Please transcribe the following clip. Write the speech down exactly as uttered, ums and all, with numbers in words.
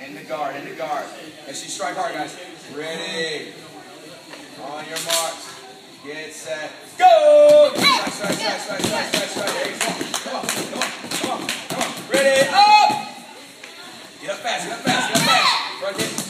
In the guard, in the guard. And she strike hard, guys. Ready. On your marks. Get set. Go! Strike, strike, strike, strike, strike, strike, strike. There you go. Come on, come on, come on, come on. Ready, up! Get up fast, get up fast, get up fast. Right there.